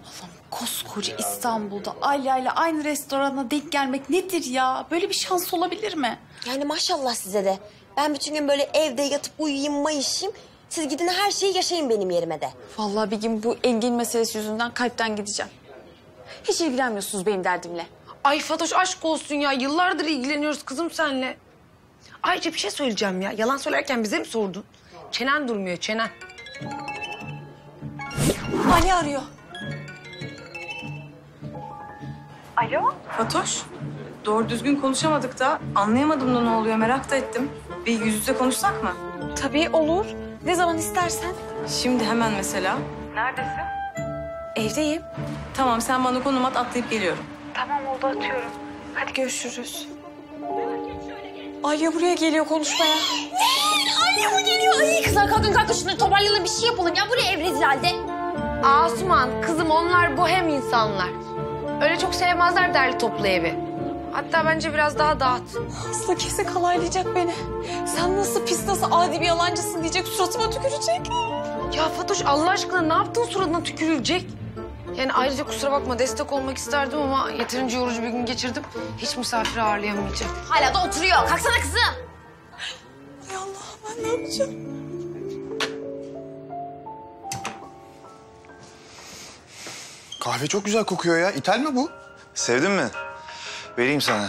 Koskoca İstanbul'da Alya ile aynı restorana denk gelmek nedir ya? Böyle bir şans olabilir mi? Yani maşallah size de. Ben bütün gün böyle evde yatıp uyuyayım, mayışayım. Siz gidin her şeyi yaşayın benim yerime de. Vallahi bir gün bu Engin meselesi yüzünden kalpten gideceğim. Hiç ilgilenmiyorsunuz benim derdimle. Ay Fatoş aşk olsun ya. Yıllardır ilgileniyoruz kızım seninle. Ayrıca bir şey söyleyeceğim ya. Yalan söylerken bize mi sordun? Çenen durmuyor, çenen. Ali arıyor. Alo? Fatoş, doğru düzgün konuşamadık da anlayamadım da ne oluyor merak da ettim. Bir yüz yüze konuşsak mı? Tabii olur. Ne zaman istersen. Şimdi hemen mesela. Neredesin? Evdeyim. Tamam sen bana konum at atlayıp geliyorum. Tamam oldu atıyorum. Hadi görüşürüz. Alya buraya geliyor konuşmaya. Anne o geliyor. Ay kızlar kalkın şunu toparlayalım bir şey yapalım ya. Buraya ev rezil halde. Asuman, kızım onlar bohem insanlar. Öyle çok sevmezler derli toplu evi. Hatta bence biraz daha dağıt. Aslı kesin kalaylayacak beni. Sen nasıl pis, nasıl adi bir yalancısın diyecek, suratıma tükürecek. Ya Fatoş Allah aşkına ne yaptın suratına tükürülecek? Yani ayrıca kusura bakma destek olmak isterdim ama yeterince yorucu bir gün geçirdim. Hiç misafir ağırlayamayacağım. Hala da oturuyor. Kalksana kızım. Ay Allah'ım ben ne yapacağım? Kahve çok güzel kokuyor ya. İthal mi bu? Sevdin mi? Vereyim sana.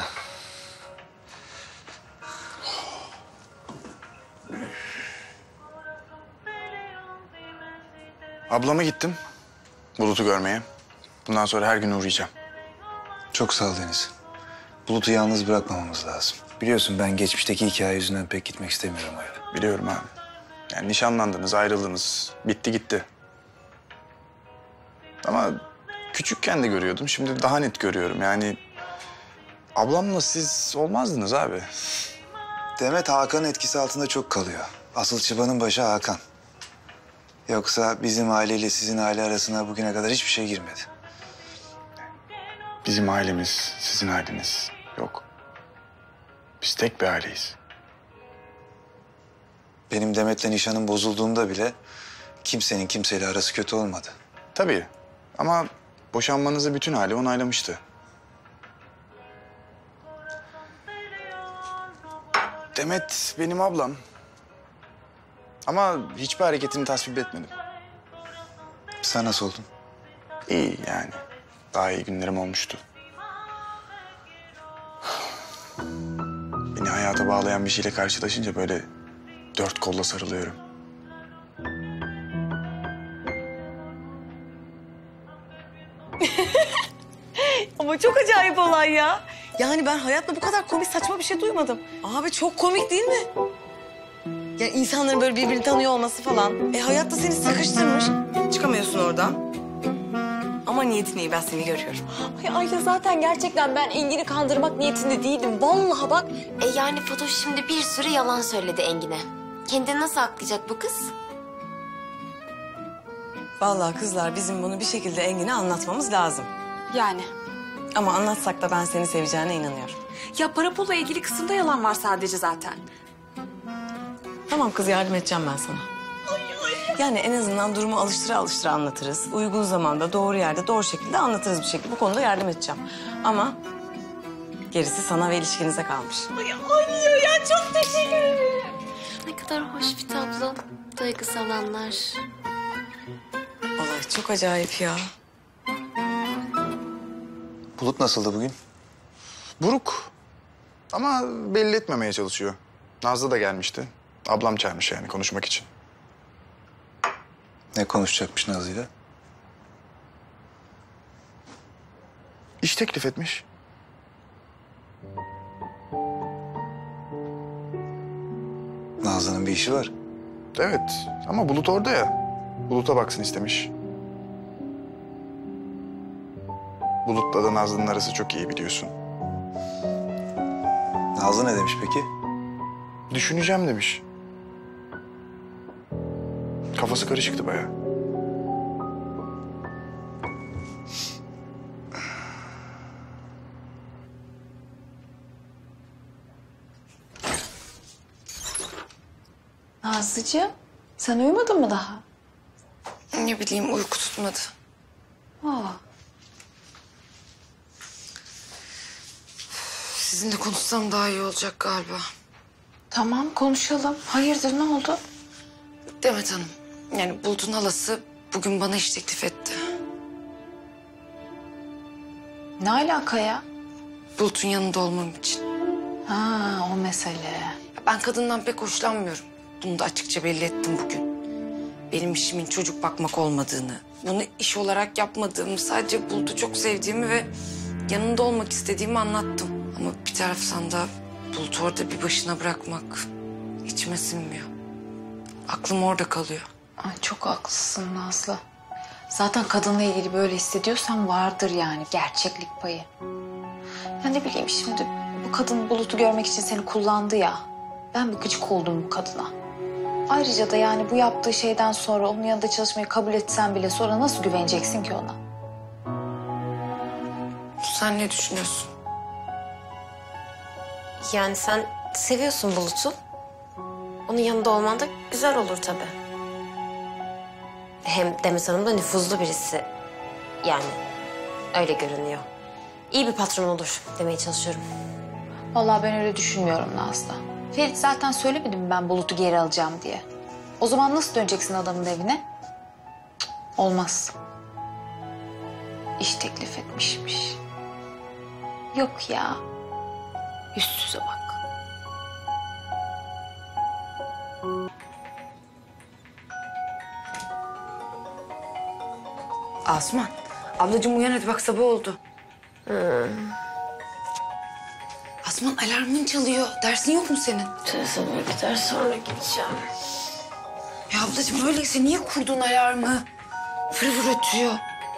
Ablama gittim. Bulut'u görmeye. Bundan sonra her gün uğrayacağım. Çok sağ ol Deniz. Bulut'u yalnız bırakmamamız lazım. Biliyorsun ben geçmişteki hikaye yüzünden pek gitmek istemiyorum o eve. Biliyorum abi. Yani nişanlandınız, ayrıldınız. Bitti gitti. Ama küçükken de görüyordum. Şimdi daha net görüyorum. Yani ablamla siz olmazdınız abi. Demet Hakan'ın etkisi altında çok kalıyor. Asıl çıbanın başı Hakan. Yoksa bizim aileyle sizin aile arasına bugüne kadar hiçbir şey girmedi. Bizim ailemiz, sizin aileniz yok. Biz tek bir aileyiz. Benim Demet'le nişanım bozulduğunda bile kimsenin kimseyle arası kötü olmadı. Tabii ama boşanmanızı bütün aile onaylamıştı. Demet benim ablam. Ama hiçbir hareketini tasvip etmedim. Sen nasıl oldun? İyi yani. Daha iyi günlerim olmuştu. Beni hayata bağlayan bir şeyle karşılaşınca böyle dört kolla sarılıyorum. Ama çok acayip olay ya. Yani ben hayatımda bu kadar komik saçma bir şey duymadım. Abi çok komik değil mi? Ya insanların böyle birbirini tanıyor olması falan. Hayatta seni sıkıştırmış. Çıkamıyorsun oradan. Ama niyetin iyi ben seni görüyorum. Ay Ayla zaten gerçekten ben Engin'i kandırmak niyetinde değildim. Vallahi bak. Yani Fatoş şimdi bir sürü yalan söyledi Engin'e. Kendini nasıl aklayacak bu kız? Vallahi kızlar bizim bunu bir şekilde Engin'e anlatmamız lazım. Yani. Ama anlatsak da ben seni seveceğine inanıyorum. Ya para pulla ilgili kısımda yalan var sadece zaten. Tamam kız yardım edeceğim ben sana. Yani en azından durumu alıştıra alıştıra anlatırız. Uygun zamanda, doğru yerde, doğru şekilde anlatırız bir şekilde. Bu konuda yardım edeceğim. Ama gerisi sana ve ilişkinize kalmış. Ne kadar hoş bir tablo. Duygusal anlar. Vallahi çok acayip ya. Bulut nasıldı bugün? Buruk. Ama belli etmemeye çalışıyor. Nazlı da gelmişti. Ablam çağırmış yani konuşmak için. Ne konuşacakmış Nazlı'yla? İş teklif etmiş. Nazlı'nın bir işi var. Evet ama Bulut orada ya. Bulut'a baksın istemiş. Bulut'la da Nazlı'nın arası çok iyi biliyorsun. Nazlı ne demiş peki? Düşüneceğim demiş. Kafası karışıktı bayağı. Nazlıcığım, sen uyumadın mı daha? Ne bileyim uyku tutmadı. Sizinle konuşsam daha iyi olacak galiba. Tamam konuşalım. Hayırdır ne oldu? Demet Hanım, yani Bulut'un halası bugün bana iş teklif etti. Ne alaka ya? Bulut'un yanında olmam için. Ha o mesele. Ben kadından pek hoşlanmıyorum. Bunu da açıkça belli ettim bugün. Benim işimin çocuk bakmak olmadığını, bunu iş olarak yapmadığımı, sadece Bulut'u çok sevdiğimi ve yanında olmak istediğimi anlattım. Ama bir taraftan da Bulut'u orada bir başına bırakmak içime sinmiyor. Aklım orada kalıyor. Ay, çok haklısın Nazlı. Zaten kadınla ilgili böyle hissediyorsan vardır yani gerçeklik payı. Ya ne bileyim şimdi bu kadın Bulut'u görmek için seni kullandı ya. Ben bir gıcık oldum bu kadına. Ayrıca da yani bu yaptığı şeyden sonra onun yanında çalışmayı kabul etsen bile sonra nasıl güveneceksin ki ona? Sen ne düşünüyorsun? Yani sen seviyorsun Bulut'u. Onun yanında olman da güzel olur tabii. Hem Demet Hanım da nüfuzlu birisi. Yani öyle görünüyor. İyi bir patron olur demeye çalışıyorum. Vallahi ben öyle düşünmüyorum Nazlı. Ferit zaten söylemedi mi ben Bulut'u geri alacağım diye? O zaman nasıl döneceksin adamın evine? Cık, olmaz. İş teklif etmişmiş. Yok ya. Yüzsüze bak. Asuman, ablacığım uyan hadi bak sabah oldu. Asuman alarmın çalıyor. Dersin yok mu senin? Sabah biter sonra gideceğim. Ya ablacığım öyleyse niye kurdun alarmı? Fır fır ötüyor.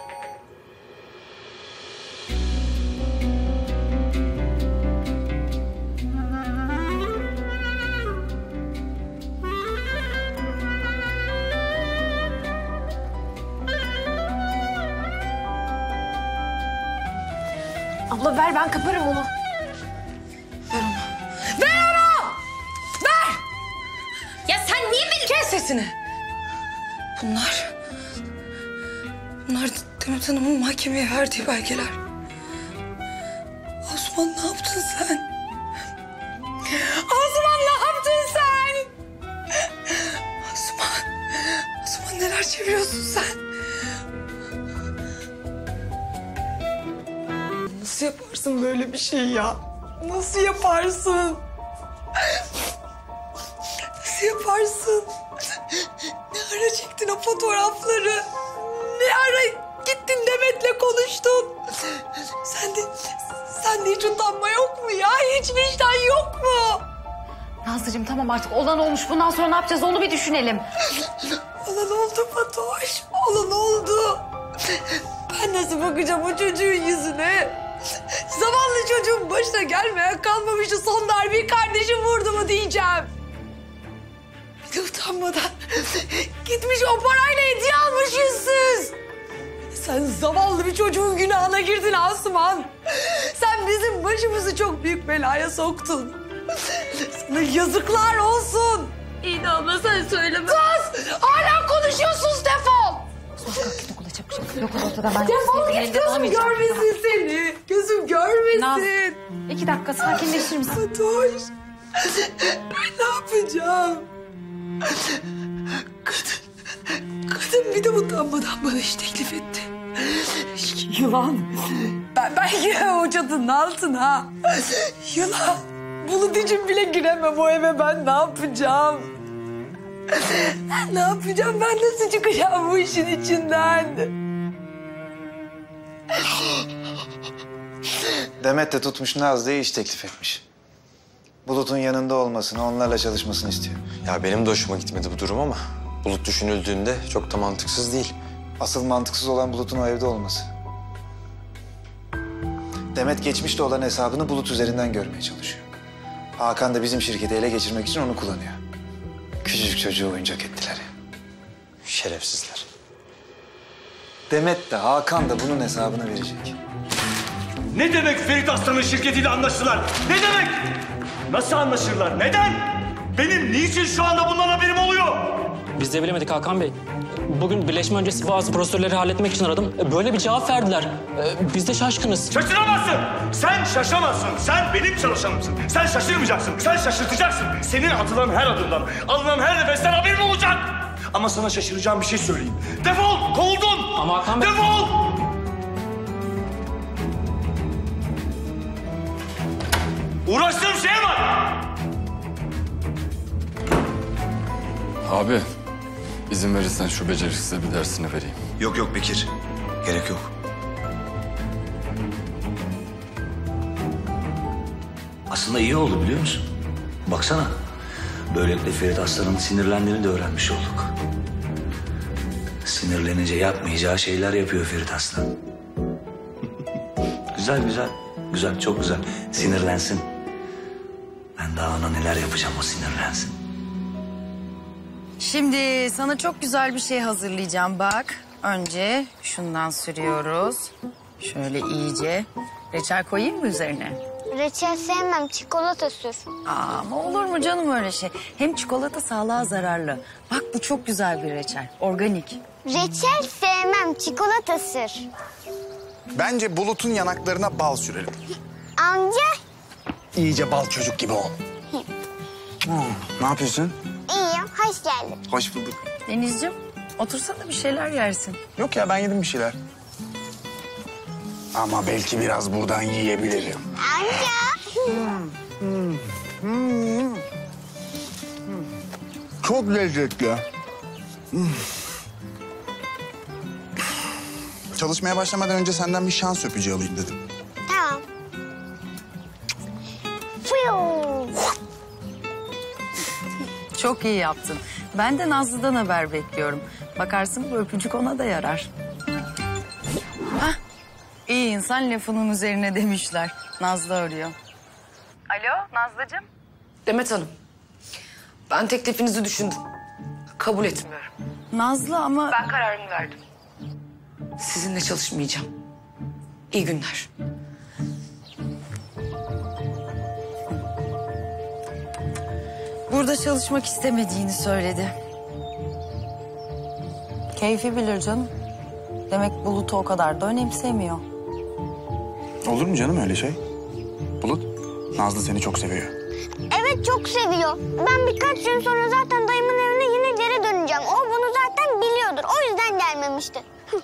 Abla ver ben kaparım onu. Ver onu. Ver onu! Ver! Ya sen niye beni... Kes sesini. Bunlar Demet Hanım'ın mahkemeye verdiği belgeler. Asuman ne yaptın sen? Asuman ne yaptın sen? Asuman neler çeviriyorsun sen? Nasıl yaparsın böyle bir şey ya? Nasıl yaparsın? Nasıl yaparsın? Ne ara çektin o fotoğrafları? Ne ara gittin Demet'le konuştun? Sende hiç utanma yok mu ya? Hiç vicdan yok mu? Nazlıcığım tamam artık olan olmuş. Bundan sonra ne yapacağız onu bir düşünelim. Olan oldu Fatoş. Olan oldu. Ben nasıl bakacağım o çocuğun yüzüne? Zavallı çocuğun başına gelmeyen kalmamıştı. Son darbeyi kardeşim vurdu mu diyeceğim. Bir de utanmadan gitmiş o parayla hediye almış yüzsüz. Sen zavallı bir çocuğun günahına girdin Asuman. Sen bizim başımızı çok büyük belaya soktun. Sana yazıklar olsun. İyi de abla sen söyleme. Sus! Hala konuşuyorsun defol. Yok ortada ben. Defol git gözüm görmesin seni. Gözüm görmesin. Naz. 2 dakika sakinleşir misin? Fatoş. Ben ne yapacağım? Kadın bir de utanmadan bana iş teklif etti. Yılan. Ben giremem o çatının altına. Yılan. Bulut için bile giremem o eve. Ben ne yapacağım? Ne yapacağım? Ben nasıl çıkacağım bu işin içinden? Demet de tutmuş Nazlı'ya iş teklif etmiş. Bulut'un yanında olmasını, onlarla çalışmasını istiyor. Ya benim de hoşuma gitmedi bu durum ama Bulut düşünüldüğünde çok da mantıksız değil. Asıl mantıksız olan Bulut'un o evde olması. Demet geçmişte olan hesabını Bulut üzerinden görmeye çalışıyor. Hakan da bizim şirketi ele geçirmek için onu kullanıyor. Küçücük çocuğu oyuncak ettiler ya. Şerefsizler. Demet de Hakan da bunun hesabını verecek. Ne demek Ferit Aslan'ın şirketiyle anlaştılar? Ne demek? Nasıl anlaşırlar? Neden? Benim niçin şu anda bundan haberim oluyor? Biz de bilemedik Hakan Bey. Bugün birleşme öncesi bazı prosedürleri halletmek için aradım. Böyle bir cevap verdiler. Biz de şaşkınız. Şaşıramazsın. Sen şaşamazsın. Sen benim çalışanımsın. Sen şaşırmayacaksın. Sen şaşırtacaksın. Senin atılan her adımdan, alınan her nefesten haberin olacak. Ama sana şaşıracağım bir şey söyleyeyim. Defol! Kovuldun! Ama Hakan Bey... Defol! Uğraştığım şey var. Abi, izin verirsen şu beceriksize bir dersini vereyim. Yok yok Bekir. Gerek yok. Aslında iyi oldu biliyor musun? Baksana. Böylelikle Ferit Aslan'ın sinirlendiğini de öğrenmiş olduk. Sinirlenince yapmayacağı şeyler yapıyor Ferit Aslan. Güzel güzel. Güzel, çok güzel. Sinirlensin. Ben daha ona neler yapacağım o sinirlensin. Şimdi sana çok güzel bir şey hazırlayacağım bak. Önce şundan sürüyoruz. Şöyle iyice. Reçel koyayım mı üzerine? Reçel sevmem, çikolata sür. Ama olur mu canım öyle şey? Hem çikolata sağlığa zararlı. Bak bu çok güzel bir reçel, organik. Reçel sevmem, çikolata sür. Bence Bulut'un yanaklarına bal sürelim. Amca. İyice bal çocuk gibi ol. Ne yapıyorsun? İyiyim, hoş geldin. Hoş bulduk. Denizciğim, otursana bir şeyler yersin. Yok ya ben yedim bir şeyler. Ama belki biraz buradan yiyebilirim. Amca. Çok lezzetli. Çalışmaya başlamadan önce senden bir şans öpücüğü alayım dedim. Tamam. Fıyoo. Çok iyi yaptın. Ben de Nazlı'dan haber bekliyorum. Bakarsın bu öpücük ona da yarar. Hah, iyi insan lafının üzerine demişler. Nazlı arıyor. Alo Nazlıcığım. Demet Hanım, ben teklifinizi düşündüm. Kabul etmiyorum. Nazlı ama... Ben kararımı verdim. Sizinle çalışmayacağım. İyi günler. Burada çalışmak istemediğini söyledi. Keyfi bilir canım. Demek Bulut'u o kadar da önemsemiyor. Olur mu canım öyle şey? Bulut, Nazlı seni çok seviyor. Evet, çok seviyor. Ben birkaç gün sonra zaten dayımın evine yine geri döneceğim. O bunu zaten biliyordur. O yüzden gelmemiştir.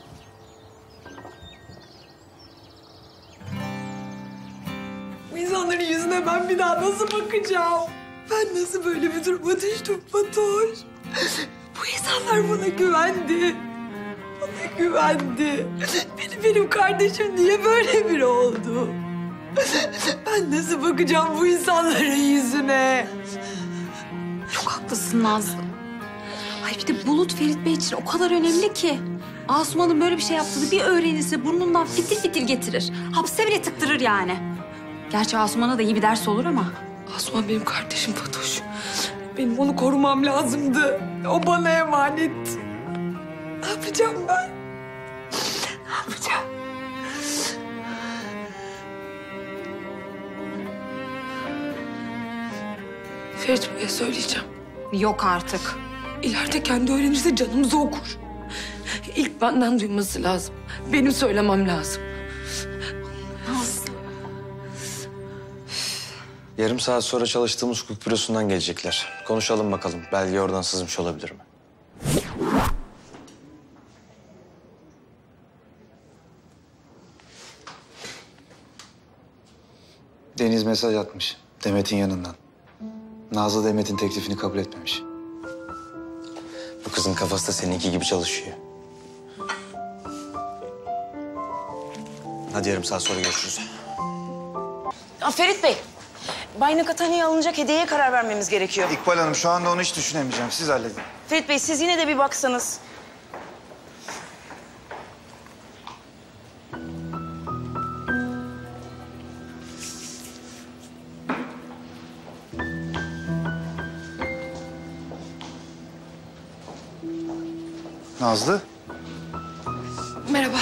Bu insanların yüzüne ben bir daha nasıl bakacağım? Ben nasıl böyle bir duruma düştüm Fatoş? Bu insanlar bana güvendi. Bana güvendi. Benim kardeşim niye böyle biri oldu? Ben nasıl bakacağım bu insanların yüzüne? Çok haklısın Nazlı. Ay bir de Bulut Ferit Bey için o kadar önemli ki. Asuman'ın böyle bir şey yaptığını bir öğrenirse burnundan fitil fitil getirir. Hapse bile tıktırır yani. Gerçi Asuman'a da iyi bir ders olur ama. Asuman benim kardeşim Fatoş. Benim onu korumam lazımdı. O bana emanet. Ne yapacağım ben? Ne yapacağım? Ferit Bey'e söyleyeceğim. Yok artık. İleride kendi öğrenirse canımızı okur. İlk benden duyması lazım. Benim söylemem lazım. Nazlı. Yarım saat sonra çalıştığımız hukuk bürosundan gelecekler. Konuşalım bakalım. Belge oradan sızmış olabilir mi? Deniz mesaj atmış Demet'in yanından. Nazlı Demet'in teklifini kabul etmemiş. Bu kızın kafası da seninki gibi çalışıyor. Hadi yarım saat sonra görüşürüz. Ferit Bey, Bay Nakatani'ye alınacak hediyeye karar vermemiz gerekiyor. İkbal Hanım şu anda onu hiç düşünemeyeceğim. Siz halledin. Ferit Bey siz yine de bir baksanız. Nazlı, Merhaba.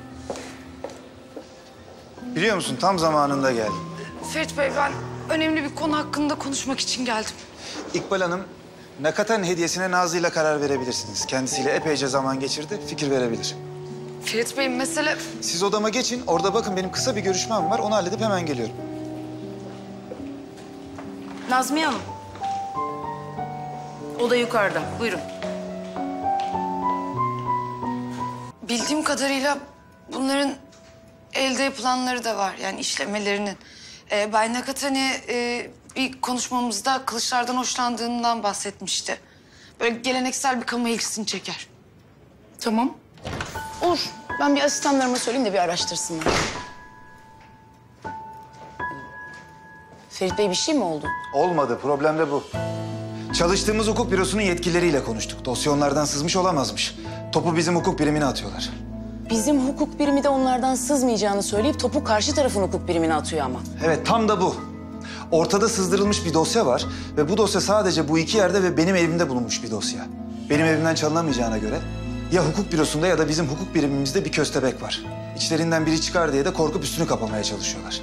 biliyor musun tam zamanında geldin. Ferit Bey, ben önemli bir konu hakkında konuşmak için geldim. İkbal Hanım Nakatan hediyesine Nazlı'yla karar verebilirsiniz. Kendisiyle epeyce zaman geçirdi, fikir verebilir. Ferit Bey mesele... Siz odama geçin, orada bakın benim kısa bir görüşmem var. Onu halledip hemen geliyorum. Nazmiye Hanım. O da yukarıda. Buyurun. Bildiğim kadarıyla bunların elde yapılanları da var. Yani işlemelerinin. Bay Nakatani bir konuşmamızda kılıçlardan hoşlandığından bahsetmişti. Böyle geleneksel bir kamu ilgisini çeker. Tamam. Olur. Ben bir asistanlarıma söyleyeyim de bir araştırsınlar. Ferit Bey bir şey mi oldu? Olmadı, problem de bu. Çalıştığımız hukuk bürosunun yetkilileriyle konuştuk. Dosya onlardan sızmış olamazmış. Topu bizim hukuk birimine atıyorlar. Bizim hukuk birimi de onlardan sızmayacağını söyleyip topu karşı tarafın hukuk birimine atıyor ama. Evet, tam da bu. Ortada sızdırılmış bir dosya var ve bu dosya sadece bu iki yerde ve benim evimde bulunmuş bir dosya. Benim evimden çalınamayacağına göre ya hukuk bürosunda ya da bizim hukuk birimimizde bir köstebek var. İçlerinden biri çıkar diye de korkup üstünü kapamaya çalışıyorlar.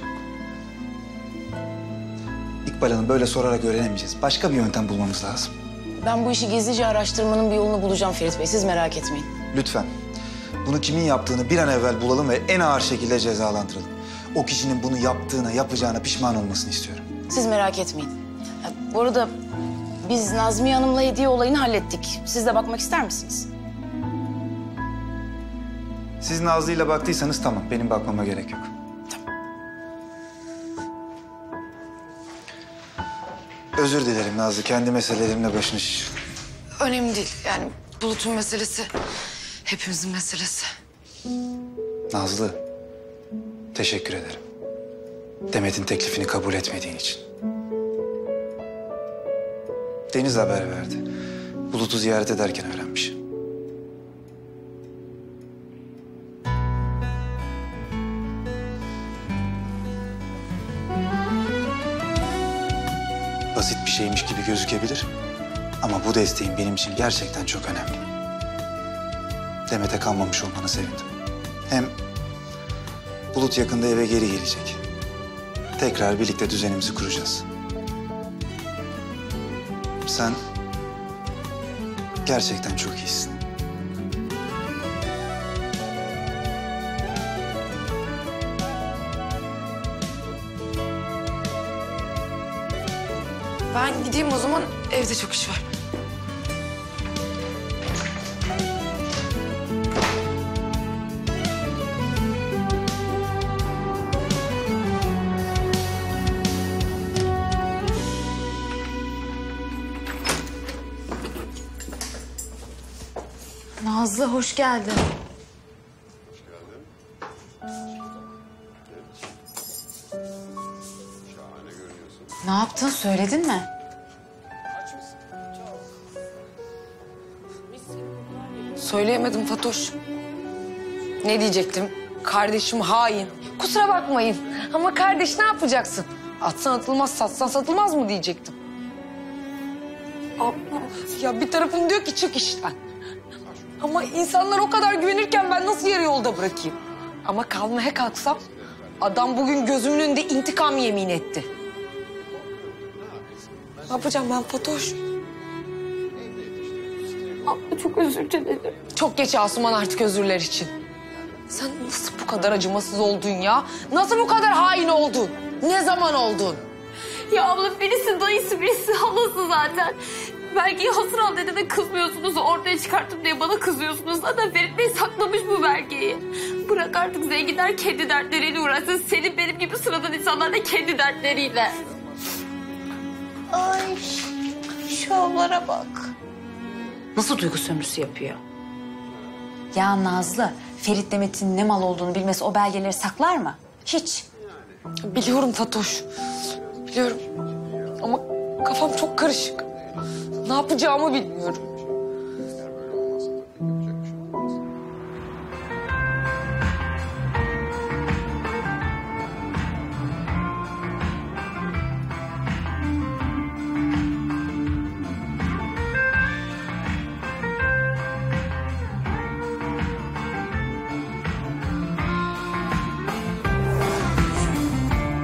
İkbal Hanım, böyle sorarak öğrenemeyeceğiz. Başka bir yöntem bulmamız lazım. Ben bu işi gizlice araştırmanın bir yolunu bulacağım Ferit Bey. Siz merak etmeyin. Lütfen. Bunu kimin yaptığını bir an evvel bulalım ve en ağır şekilde cezalandıralım. O kişinin bunu yaptığına, yapacağına pişman olmasını istiyorum. Siz merak etmeyin. Bu arada biz Nazmiye Hanım'la hediye olayını hallettik. Siz de bakmak ister misiniz? Siz Nazlı'yla baktıysanız tamam. Benim bakmama gerek yok. Özür dilerim Nazlı. Kendi meselelerimle başını şişirdim. Önemli değil. Yani Bulut'un meselesi hepimizin meselesi. Nazlı, teşekkür ederim. Demet'in teklifini kabul etmediğin için. Deniz haber verdi. Bulut'u ziyaret ederken öğrenmiş. Basit bir şeymiş gibi gözükebilir. Ama bu desteğin benim için gerçekten çok önemli. Demet'e kalmamış olmana sevindim. Hem Bulut yakında eve geri gelecek. Tekrar birlikte düzenimizi kuracağız. Sen gerçekten çok iyisin. Ben gideyim o zaman. Evde çok iş var. Nazlı hoş geldin. Ne yaptın, söyledin mi? Söyleyemedim Fatoş. Ne diyecektim? Kardeşim hain. Kusura bakmayın ama kardeş ne yapacaksın? Atsan atılmaz, satsan satılmaz mı diyecektim. Abla. Ya bir tarafım diyor ki çık işten. Ama insanlar o kadar güvenirken ben nasıl yarı yolda bırakayım? Ama kalmaya kalksam adam bugün gözümün önünde intikam yemin etti. Ne yapacağım ben Fatoş? Abla çok özür dilerim. Çok geç Asuman artık özürler için. Sen nasıl bu kadar acımasız oldun ya? Nasıl bu kadar hain oldun? Ne zaman oldun? Ya abla birisi dayısı birisi halası zaten. Belgeyi hasır al dedi ve kızmıyorsunuz. Ortaya çıkarttım diye bana kızıyorsunuz. Zaten Ferit Bey saklamış bu belgeyi. Bırak artık zenginler kendi dertleriyle uğraşsın. Senin benim gibi sıradan insanlar da kendi dertleriyle. Ay şu avlara bak. Nasıl duygu sömürüsü yapıyor? Ya Nazlı, Ferit Demet'in ne mal olduğunu bilmesi o belgeleri saklar mı? Hiç. Biliyorum Fatoş. Biliyorum. Ama kafam çok karışık. Ne yapacağımı bilmiyorum.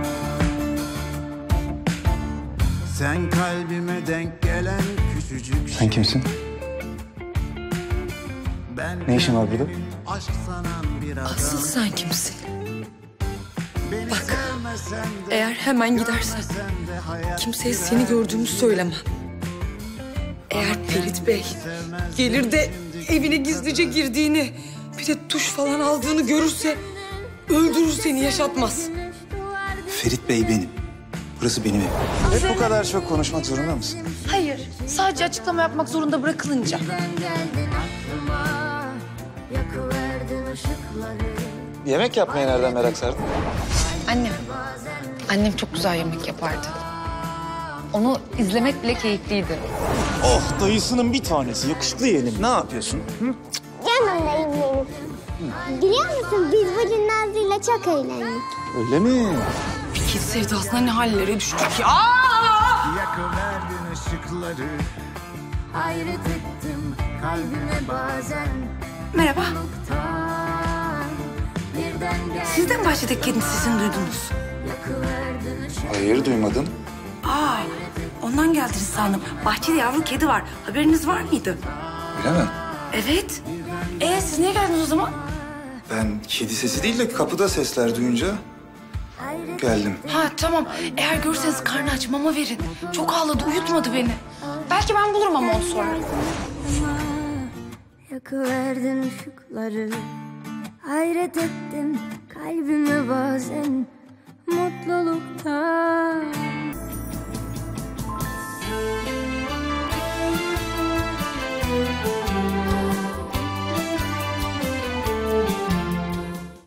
Sen kalbime denk gelen küçücük Sen kimsin? Ne işin var burada? Asıl sen kimsin? Bak, eğer hemen gidersen kimseye seni gördüğümü söylemem. Eğer Ferit Bey gelir de evine gizlice girdiğini, bir de tuş falan aldığını görürse öldürür seni, yaşatmaz. Ferit Bey benim. Burası benim evim. Hep bu kadar çok konuşmak zorunda mısın? Hayır. Sadece açıklama yapmak zorunda bırakılınca. Yemek yapmaya nereden merak sardın? Annem. Annem çok güzel yemek yapardı. Onu izlemek bile keyifliydi. Oh, dayısının bir tanesi. Yakışıklı yeğenim. Ne yapıyorsun? Hı? Yanımdayım benim. Biliyor musun biz bugün Nazlı'yla çok eğlendik. Öyle mi? Bir kez sevdasına ne hallere düştük ya. Yakıverdin ışıkları. Hayret ettim kalbime bazen. Merhaba. Siz de mi bahçedeki kedinin sesini duydunuz? Hayır, duymadım. Aa, ondan geldiniz sandım. Bahçede yavru kedi var. Haberiniz var mıydı? Öyle mi? Evet. Siz niye geldiniz o zaman? Ben kedi sesi değil de kapıda sesler duyunca geldim. Ha tamam. Eğer görseniz karnı aç, mama verin. Çok ağladı, uyutmadı beni. Belki ben bulurum ama onu sonra. Yakıverdin ışıkları. Hayret ettim kalbime bazen mutluluktan.